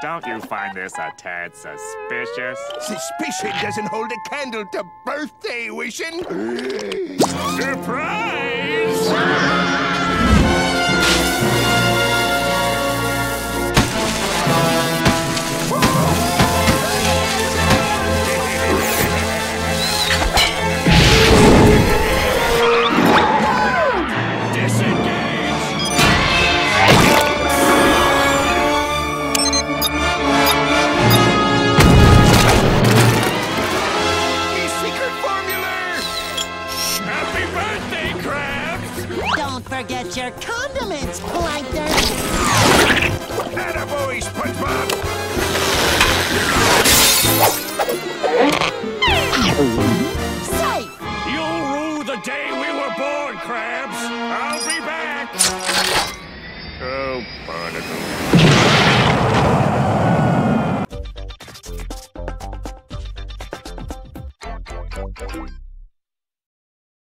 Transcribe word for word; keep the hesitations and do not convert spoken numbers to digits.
Don't you find this a tad suspicious? Suspicion doesn't hold a candle to birthday wishing. Surprise! Don't forget your condiments, Plankton! Attaboy, Spongebob! Safe! You'll rue the day we were born, Crabs! I'll be back! Oh, barnacle.